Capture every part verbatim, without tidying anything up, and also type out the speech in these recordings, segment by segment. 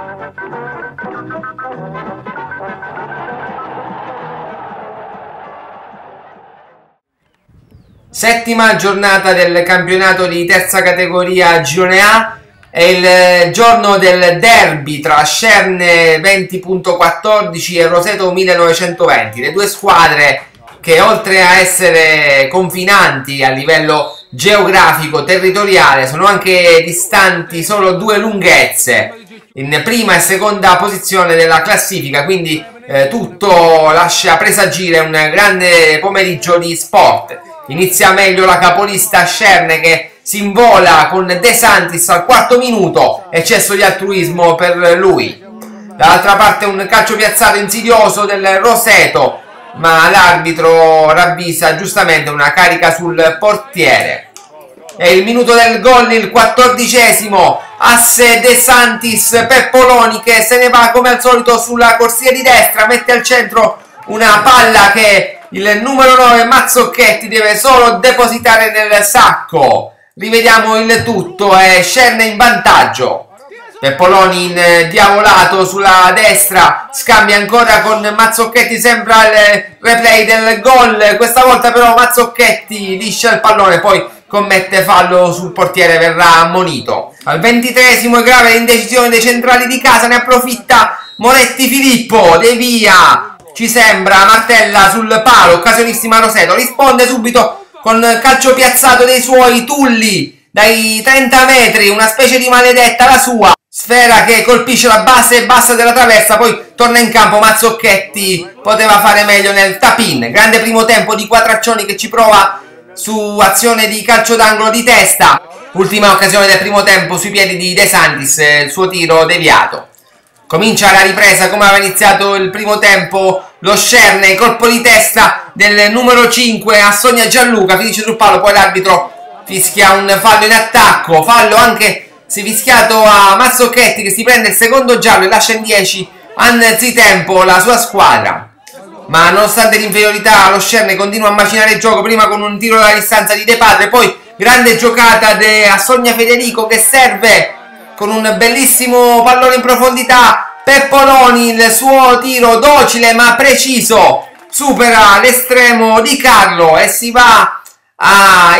Settima giornata del campionato di terza categoria Girone A. È il giorno del derby tra Scerne venti punto quattordici e Roseto millenovecentoventi, le due squadre che oltre a essere confinanti a livello geografico, territoriale, sono anche distanti solo due lunghezze in prima e seconda posizione della classifica, quindi eh, tutto lascia presagire un grande pomeriggio di sport. Inizia meglio la capolista Scerne che si invola con De Santis al quarto minuto, eccesso di altruismo per lui. Dall'altra parte un calcio piazzato insidioso del Roseto, ma l'arbitro ravvisa giustamente una carica sul portiere. È il minuto del gol, il quattordicesimo, asse De Santis per Poloni che se ne va come al solito sulla corsia di destra, mette al centro una palla che il numero nove Mazzocchetti deve solo depositare nel sacco. Rivediamo il tutto, è Scerne in vantaggio. Peppoloni indiavolato sulla destra, scambia ancora con Mazzocchetti, sembra il replay del gol, questa volta però Mazzocchetti liscia il pallone, poi commette fallo sul portiere, verrà ammonito. Al ventitreesimo è grave l'indecisione dei centrali di casa, ne approfitta Moretti Filippo, devia, ci sembra, martella sul palo, occasionissima Roseto, risponde subito con calcio piazzato dei suoi Tulli dai trenta metri, una specie di maledetta la sua, sfera che colpisce la base bassa della traversa, poi torna in campo Mazzocchetti, poteva fare meglio nel tap-in. Grande primo tempo di Quatraccioni che ci prova su azione di calcio d'angolo di testa, ultima occasione del primo tempo sui piedi di De Santis, il suo tiro deviato. Comincia la ripresa come aveva iniziato il primo tempo lo Scerne, colpo di testa del numero cinque a Sonia Gianluca, finisce sul palo, poi l'arbitro fischia un fallo in attacco, fallo anche si fischiato a Mazzocchetti che si prende il secondo giallo e lascia in dieci anzitempo la sua squadra. Ma nonostante l'inferiorità lo Scerne continua a macinare il gioco, prima con un tiro dalla distanza di De Padre, poi grande giocata a Sonia Federico che serve con un bellissimo pallone in profondità. Peppoloni, il suo tiro docile ma preciso, supera l'estremo di Carlo e si va a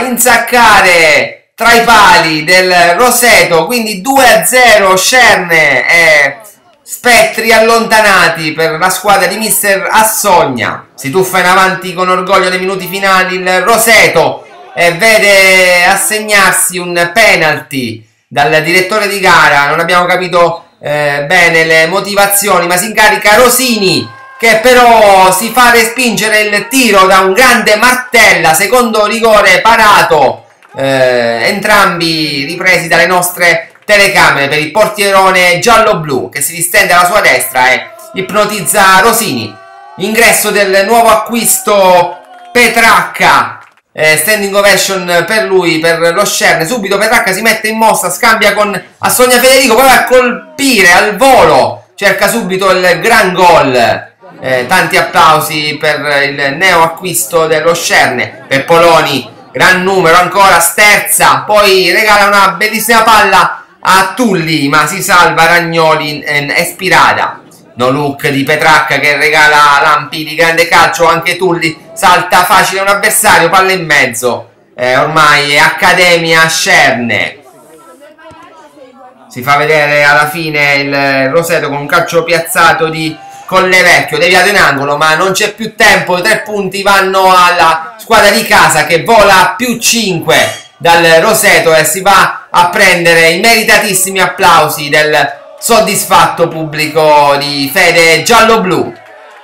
insaccare tra i pali del Roseto, quindi due a zero Scerne e spettri allontanati per la squadra di mister Assogna. Si tuffa in avanti con orgoglio nei minuti finali il Roseto e vede assegnarsi un penalty dal direttore di gara. Non abbiamo capito eh, bene le motivazioni, ma si incarica Rosini che però si fa respingere il tiro da un grande Martella, secondo rigore parato, eh, entrambi ripresi dalle nostre telecamere per il portierone giallo-blu che si distende alla sua destra e ipnotizza Rosini. Ingresso del nuovo acquisto Petracca, Eh, standing ovation per lui, per lo Scerne. Subito Petracca si mette in mossa, scambia con Assonia Federico, poi va a colpire al volo, cerca subito il gran gol. Eh, tanti applausi per il neo acquisto dello Scerne. Peppoloni, gran numero ancora, sterza, poi regala una bellissima palla a Tulli, ma si salva Ragnoli in Espirada. No look di Petracca che regala lampi di grande calcio, anche Tulli salta facile un avversario, palla in mezzo, eh, ormai è Accademia Scerne. Si fa vedere alla fine il Roseto con un calcio piazzato di Collevecchio, deviato in angolo, ma non c'è più tempo, i tre punti vanno alla squadra di casa che vola a più cinque dal Roseto e si va a prendere i meritatissimi applausi del soddisfatto pubblico di fede giallo-blu.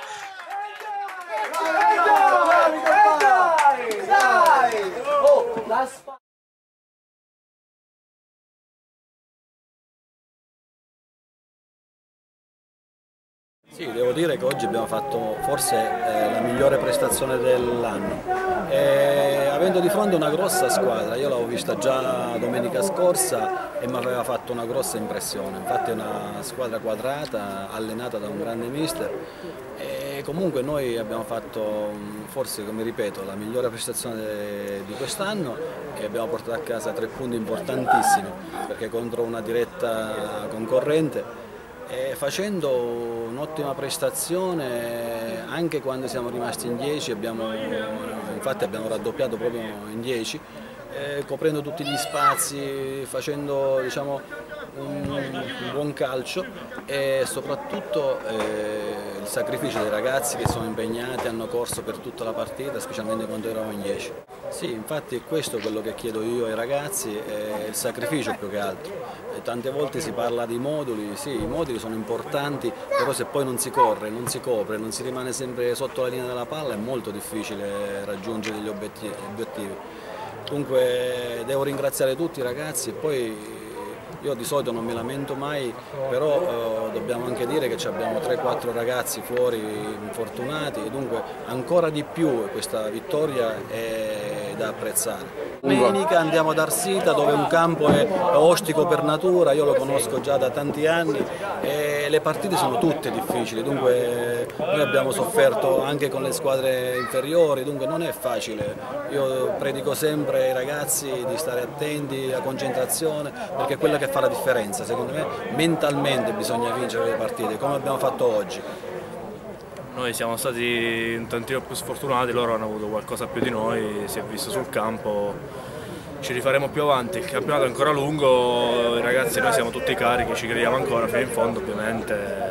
Sì, devo dire che oggi abbiamo fatto forse eh, la migliore prestazione dell'anno, e, avendo di fronte una grossa squadra. Io l'avevo vista già domenica scorsa e mi aveva fatto una grossa impressione. Infatti è una squadra quadrata, allenata da un grande mister, e comunque noi abbiamo fatto forse, come ripeto, la migliore prestazione di quest'anno e abbiamo portato a casa tre punti importantissimi, perché contro una diretta concorrente e facendo un'ottima prestazione anche quando siamo rimasti in dieci, abbiamo, infatti abbiamo raddoppiato proprio in dieci, eh, coprendo tutti gli spazi, facendo diciamo, un, un buon calcio e soprattutto eh, il sacrificio dei ragazzi che sono impegnati, hanno corso per tutta la partita, specialmente quando eravamo in dieci. Sì, infatti è questo quello che chiedo io ai ragazzi, è il sacrificio più che altro. E tante volte si parla di moduli, sì, i moduli sono importanti, però se poi non si corre, non si copre, non si rimane sempre sotto la linea della palla è molto difficile raggiungere gli obiettivi. Dunque devo ringraziare tutti i ragazzi e poi io di solito non mi lamento mai, però eh, dobbiamo anche dire che abbiamo tre quattro ragazzi fuori infortunati e dunque ancora di più questa vittoria è da apprezzare. Domenica andiamo ad Arsita dove un campo è ostico per natura, io lo conosco già da tanti anni e le partite sono tutte difficili, dunque noi abbiamo sofferto anche con le squadre inferiori, dunque non è facile. Io predico sempre ai ragazzi di stare attenti, la concentrazione, perché è quella che fa la differenza, secondo me mentalmente bisogna vincere le partite, come abbiamo fatto oggi. Noi siamo stati un tantino più sfortunati, loro hanno avuto qualcosa più di noi, si è visto sul campo, ci rifaremo più avanti, il campionato è ancora lungo, i ragazzi noi siamo tutti carichi, ci crediamo ancora fino in fondo, ovviamente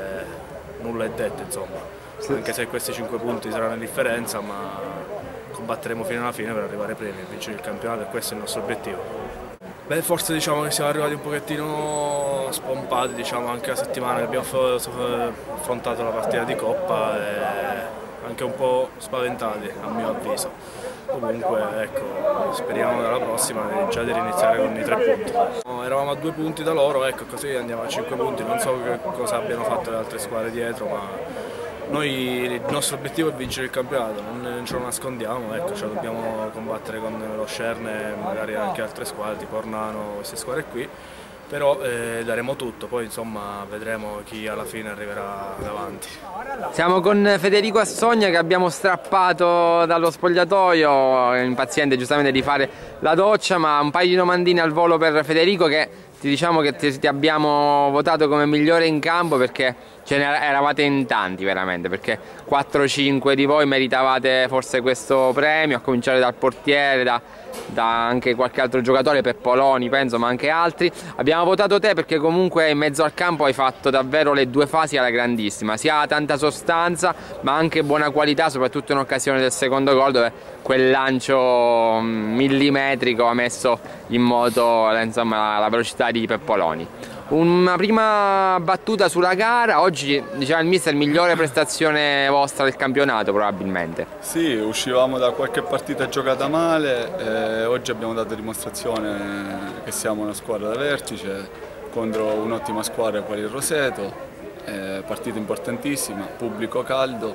nulla è detto insomma, anche se questi cinque punti saranno la differenza, ma combatteremo fino alla fine per arrivare primi e vincere il campionato e questo è il nostro obiettivo. Beh, forse diciamo che siamo arrivati un pochettino spompati, diciamo, anche la settimana che abbiamo affrontato la partita di Coppa e anche un po' spaventati a mio avviso. Comunque ecco, speriamo dalla prossima già di riniziare con i tre punti. Eravamo a due punti da loro, ecco, così andiamo a cinque punti, non so che cosa abbiano fatto le altre squadre dietro, ma noi il nostro obiettivo è vincere il campionato, non ce lo nascondiamo, ecco, cioè dobbiamo combattere con lo Scerne e magari anche altre squadre tipo Ornano, queste squadre qui, però eh, daremo tutto, poi insomma vedremo chi alla fine arriverà davanti. Siamo con Federico Assogna che abbiamo strappato dallo spogliatoio, impaziente giustamente di fare la doccia, ma un paio di domandine al volo per Federico che ti diciamo che ti, ti abbiamo votato come migliore in campo perché ce ne eravate in tanti veramente, perché quattro cinque di voi meritavate forse questo premio, a cominciare dal portiere, da, da anche qualche altro giocatore, Peppoloni penso, ma anche altri. Abbiamo votato te perché comunque in mezzo al campo hai fatto davvero le due fasi alla grandissima, sia tanta sostanza ma anche buona qualità, soprattutto in occasione del secondo gol dove quel lancio millimetrico ha messo in moto insomma, la velocità di Peppoloni. Una prima battuta sulla gara, oggi diciamo il mister migliore prestazione vostra del campionato probabilmente. Sì, uscivamo da qualche partita giocata male, eh, oggi abbiamo dato dimostrazione che siamo una squadra da vertice contro un'ottima squadra quale il Roseto, eh, partita importantissima, pubblico caldo,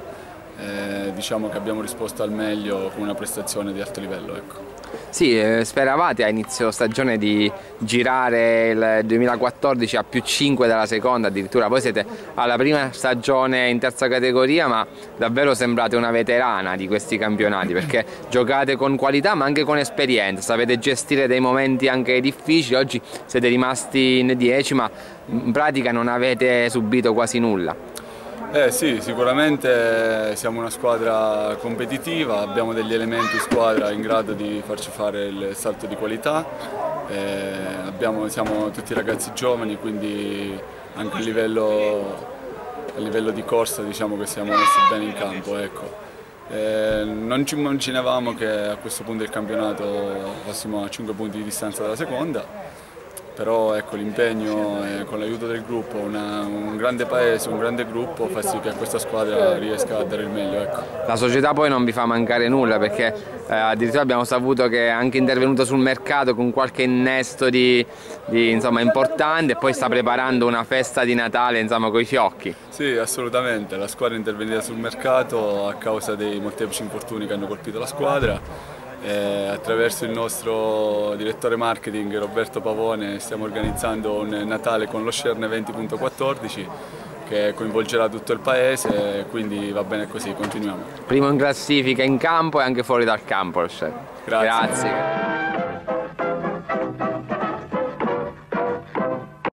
eh, diciamo che abbiamo risposto al meglio con una prestazione di alto livello. Ecco. Sì, eh, speravate a inizio stagione di girare il duemilaquattordici a più cinque dalla seconda, addirittura voi siete alla prima stagione in terza categoria, ma davvero sembrate una veterana di questi campionati perché giocate con qualità ma anche con esperienza, sapete gestire dei momenti anche difficili, oggi siete rimasti in dieci ma in pratica non avete subito quasi nulla. Eh sì, sicuramente siamo una squadra competitiva, abbiamo degli elementi in squadra in grado di farci fare il salto di qualità, eh, abbiamo, siamo tutti ragazzi giovani, quindi anche a livello, a livello di corsa diciamo che siamo messi bene in campo. Ecco. Eh, non ci immaginavamo che a questo punto del campionato fossimo a cinque punti di distanza dalla seconda. Però ecco, l'impegno eh, con l'aiuto del gruppo, una, un grande paese, un grande gruppo fa sì che questa squadra riesca a dare il meglio. Ecco. La società poi non vi fa mancare nulla perché eh, addirittura abbiamo saputo che è anche intervenuto sul mercato con qualche innesto di, di, insomma, importante e poi sta preparando una festa di Natale insomma, con i fiocchi. Sì, assolutamente, la squadra è intervenuta sul mercato a causa dei molteplici infortuni che hanno colpito la squadra. Eh, attraverso il nostro direttore marketing Roberto Pavone stiamo organizzando un Natale con lo Scerne venti punto quattordici che coinvolgerà tutto il paese, quindi va bene così, continuiamo. Primo in classifica in campo e anche fuori dal campo lo Scerne. Grazie. Grazie.